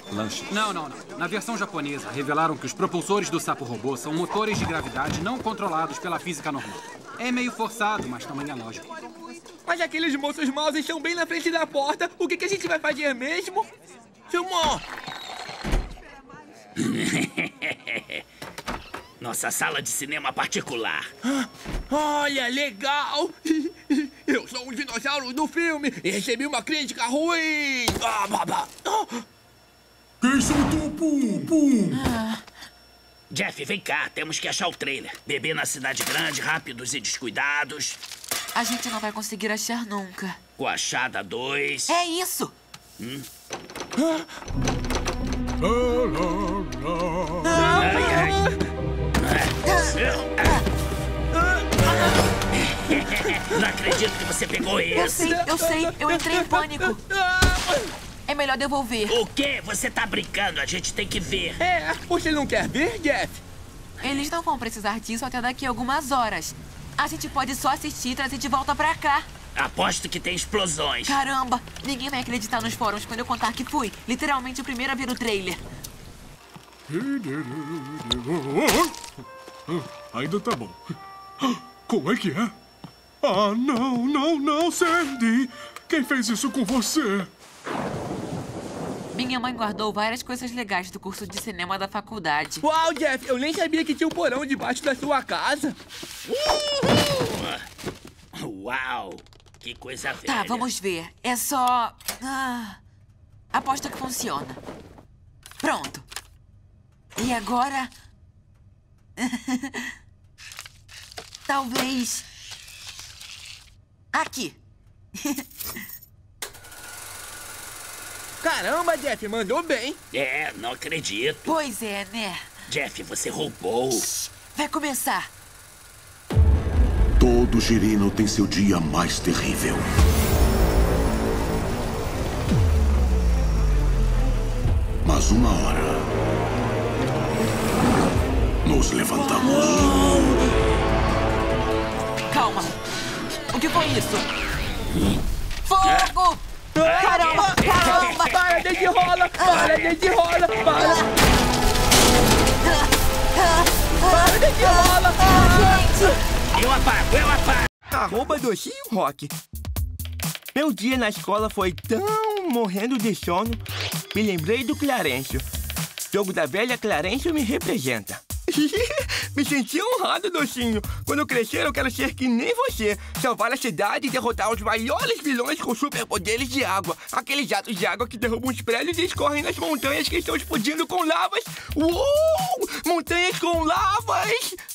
Lanche. Não. Na versão japonesa, revelaram que os propulsores do sapo robô são motores de gravidade não controlados pela física normal. É meio forçado, mas também é lógico. Mas aqueles moços maus estão bem na frente da porta. O que a gente vai fazer mesmo? Filmou! Nossa sala de cinema particular. Olha, legal! Eu sou um dinossauro do filme e recebi uma crítica ruim! Quem soltou o pum, pum? Jeff, vem cá. Temos que achar o trailer. Bebê na cidade grande, rápidos e descuidados. A gente não vai conseguir achar nunca. Coachada 2. É isso! Não acredito que você pegou esse. Eu sei. Eu entrei em pânico. É melhor devolver. O quê? Você tá brincando? A gente tem que ver. Você não quer ver, Jeff? Eles não vão precisar disso até daqui a algumas horas. A gente pode só assistir e trazer de volta pra cá. Aposto que tem explosões. Caramba, ninguém vai acreditar nos fóruns quando eu contar que fui literalmente o primeiro a ver o trailer. Ainda tá bom. Como é que é? Ah, não, Sandy! Quem fez isso com você? Minha mãe guardou várias coisas legais do curso de cinema da faculdade. Uau, Jeff, eu nem sabia que tinha um porão debaixo da sua casa. Uau, que coisa velha. Tá, vamos ver. É só... aposto que funciona. Pronto. E agora... Talvez... Aqui. Caramba, Jeff, mandou bem. Não acredito. Pois é, né? Jeff, você roubou. Vai começar. Todo girino tem seu dia mais terrível. Mas uma hora... nos levantamos. Calma. O que foi isso? Fogo! Caramba! Para, de rola! Para, de rola! Para, de rola! Eu apago! @docinho rock. Meu dia na escola foi tão morrendo de sono. Me lembrei do Clarencio. Jogo da velha Clarencio me representa. Me senti honrado, docinho. Quando eu crescer, eu quero ser que nem você. Salvar a cidade e derrotar os maiores vilões com superpoderes de água. Aqueles jatos de água que derrubam os prédios e escorrem nas montanhas que estão explodindo com lavas. Uou! Montanhas com lavas!